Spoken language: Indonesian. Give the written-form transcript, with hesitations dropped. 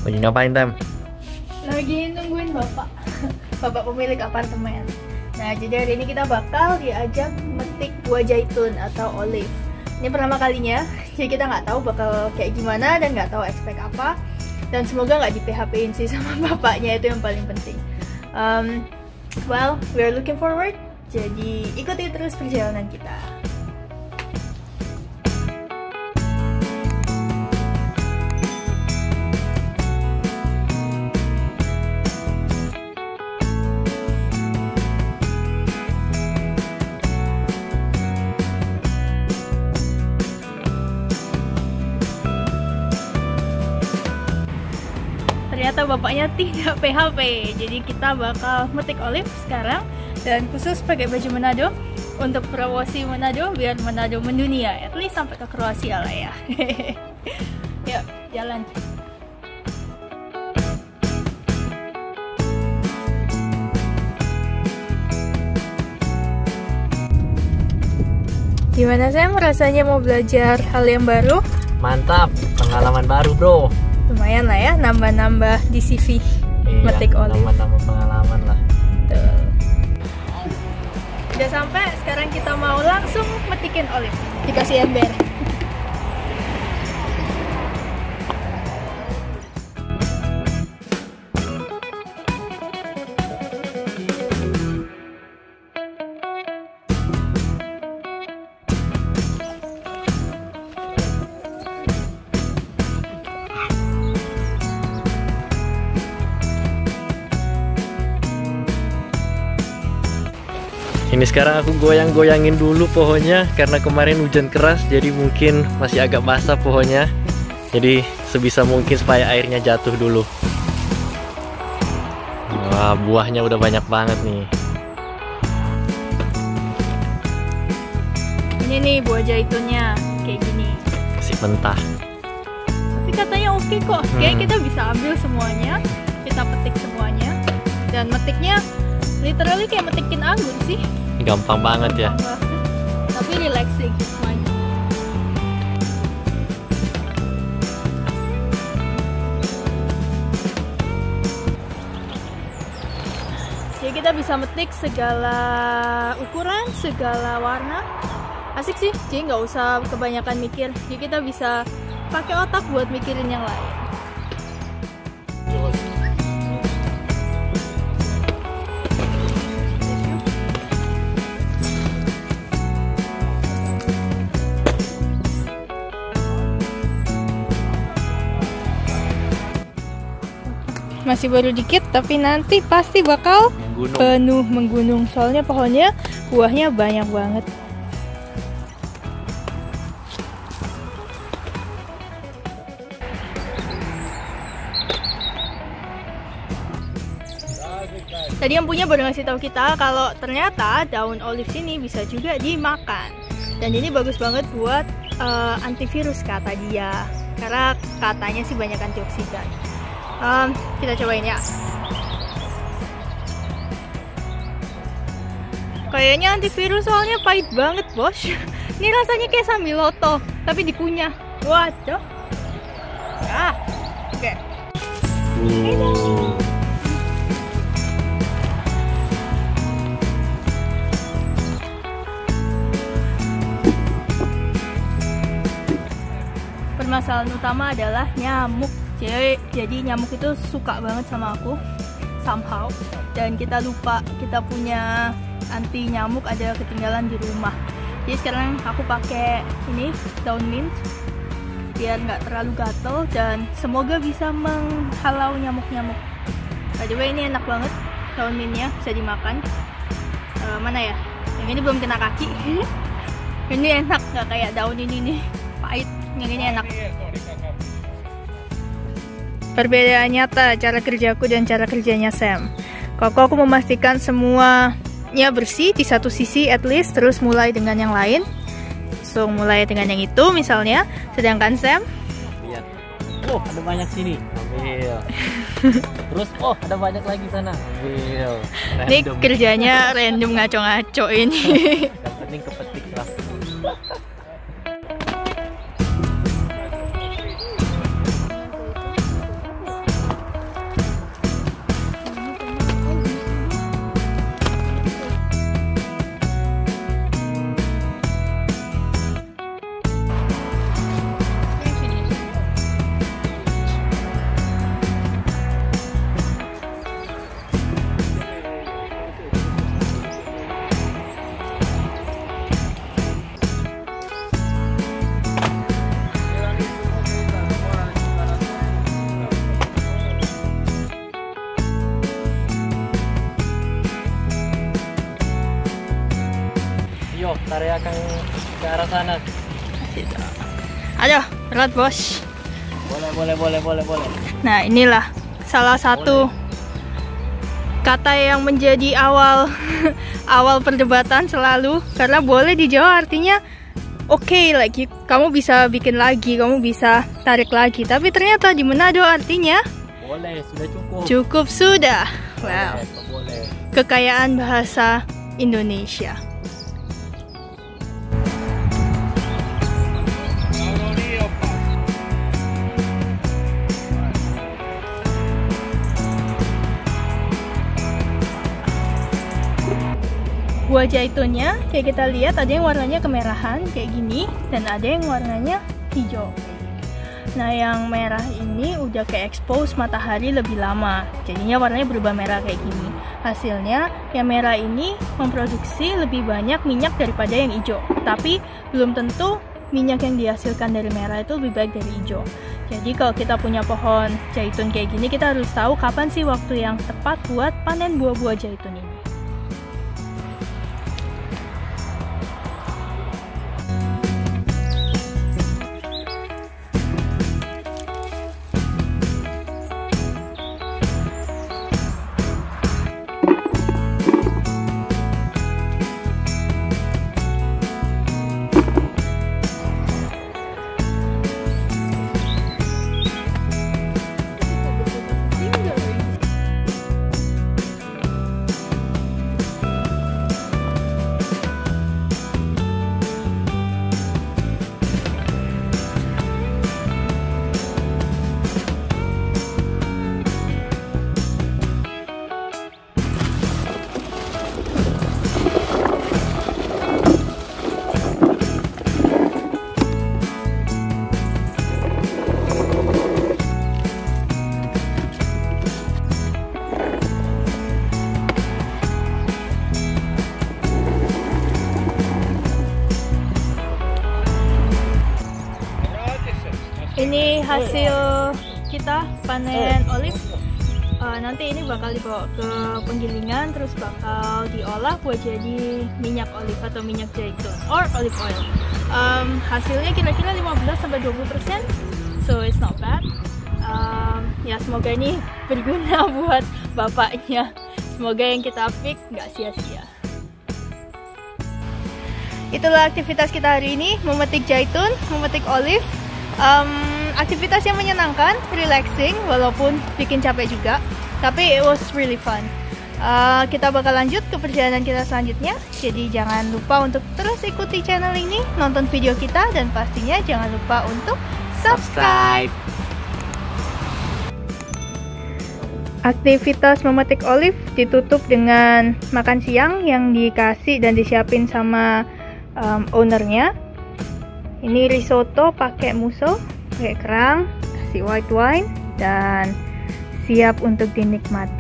Lagi ngapain, Tem? Lagi nungguin bapak. Bapak pemilik apartemen. Nah, jadi hari ini kita bakal diajak metik buah zaitun atau olive. Ini pertama kalinya, jadi kita nggak tahu bakal kayak gimana dan nggak tahu expect apa. Dan semoga nggak di PHP-in sih sama bapaknya, itu yang paling penting. Well, we're looking forward. Jadi ikuti terus perjalanan kita. Ternyata bapaknya tidak PHP, jadi kita bakal metik olive sekarang dan khusus pakai baju Manado untuk promosi Manado biar Manado mendunia, at least sampai ke Kroasia lah ya. Yuk, jalan. Gimana Sam, rasanya mau belajar hal yang baru? Mantap, pengalaman baru bro. Lumayan lah ya, nambah-nambah di CV. Iya, metik olive. Nambah-nambah pengalaman lah. Tuh. Udah sampai, sekarang kita mau langsung metikin olive. Dikasih ember. Ini sekarang aku goyang-goyangin dulu pohonnya karena kemarin hujan keras, jadi mungkin masih agak basah pohonnya. Jadi sebisa mungkin supaya airnya jatuh dulu. Wah, buahnya udah banyak banget nih. Ini nih buah zaitunnya kayak gini. Masih mentah. Tapi katanya oke kok. Kayak kita bisa ambil semuanya, kita petik semuanya, dan metiknya literally kayak metikin anggur sih. Gampang banget ya. Tapi relaxing, fine. Jadi kita bisa metik segala ukuran, segala warna. Asik sih, jadi nggak usah kebanyakan mikir. Jadi kita bisa pakai otak buat mikirin yang lain. Masih baru dikit, tapi nanti pasti bakal penuh menggunung. Soalnya pohonnya buahnya banyak banget. Tadi yang punya baru ngasih tahu kita kalau ternyata daun olive ini bisa juga dimakan. Dan ini bagus banget buat antivirus kata dia. Karena katanya sih banyak antioksidan. Kita cobain ya. Kayaknya antivirus soalnya pahit banget bos. Ini rasanya kayak sambiloto tapi dikunyah. Waduh. Oke. Permasalahan utama adalah nyamuk. Jadi nyamuk itu suka banget sama aku somehow, dan kita lupa kita punya anti nyamuk ada ketinggalan di rumah. Jadi sekarang aku pakai ini daun mint biar nggak terlalu gatel dan semoga bisa menghalau nyamuk-nyamuk. By the way, ini enak banget daun mintnya, bisa dimakan. Mana ya? Yang ini belum kena kaki. Ini enak, nggak kayak daun ini nih pahit. Yang ini enak. Perbedaan nyata cara kerjaku dan cara kerjanya Sam. Kalau aku memastikan semuanya bersih di satu sisi at least, terus mulai dengan yang lain. So mulai dengan yang itu misalnya, sedangkan Sam lihat. Oh, ada banyak sini. Ambil. Terus oh, ada banyak lagi sana. Ambil. Ini kerjanya random ngaco-ngaco ini. Yang penting kepetik lah. belakang ke arah sana. Aduh, berat bos. Boleh. Nah, inilah salah satu kata yang menjadi awal awal perdebatan selalu, karena boleh di Jawa artinya oke, like kamu bisa bikin lagi, kamu bisa tarik lagi. Tapi ternyata di Manado artinya boleh, sudah cukup. Cukup sudah. Wow. Boleh. Kekayaan bahasa Indonesia. Buah jaitunnya kayak kita lihat ada yang warnanya kemerahan kayak gini dan ada yang warnanya hijau. Nah, yang merah ini udah kayak expose matahari lebih lama, jadinya warnanya berubah merah kayak gini. Hasilnya yang merah ini memproduksi lebih banyak minyak daripada yang hijau, tapi belum tentu minyak yang dihasilkan dari merah itu lebih baik dari hijau. Jadi kalau kita punya pohon zaitun kayak gini, kita harus tahu kapan sih waktu yang tepat buat panen buah-buah zaitun ini. Ini hasil kita panen olive. Nanti ini bakal dibawa ke penggilingan, terus bakal diolah buat jadi minyak olive atau minyak zaitun or olive oil. Hasilnya kira-kira 15-20%, so it's not bad. Ya semoga ini berguna buat bapaknya. Semoga yang kita pick nggak sia-sia. Itulah aktivitas kita hari ini, memetik zaitun, memetik olive. Aktivitas yang menyenangkan, relaxing, walaupun bikin capek juga, tapi it was really fun. Kita bakal lanjut ke perjalanan kita selanjutnya, jadi jangan lupa untuk terus ikuti channel ini, nonton video kita, dan pastinya jangan lupa untuk subscribe. Aktivitas memetik olive ditutup dengan makan siang yang dikasih dan disiapin sama ownernya. Ini risotto pakai musso, pakai kerang, kasih white wine, dan siap untuk dinikmati.